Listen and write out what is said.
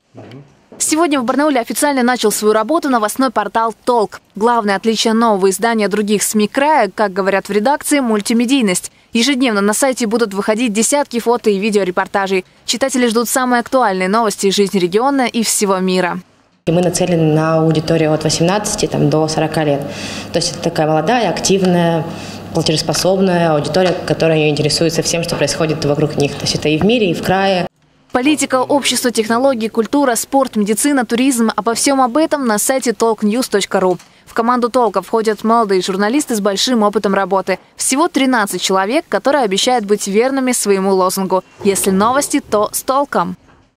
Сегодня в Барнауле официально начал свою работу новостной портал «Толк». Главное отличие нового издания от других СМИ края, как говорят в редакции, мультимедийность. Ежедневно на сайте будут выходить десятки фото и видеорепортажей. Читатели ждут самые актуальные новости из жизни региона и всего мира. Мы нацелены на аудиторию от 18 до 40 лет. То есть это такая молодая, активная, платежеспособная аудитория, которая интересуется всем, что происходит вокруг них. То есть это и в мире, и в крае. Политика, общество, технологии, культура, спорт, медицина, туризм. Обо всем об этом на сайте talknews.ru. В команду «Толка» входят молодые журналисты с большим опытом работы. Всего 13 человек, которые обещают быть верными своему лозунгу. Если новости, то с толком.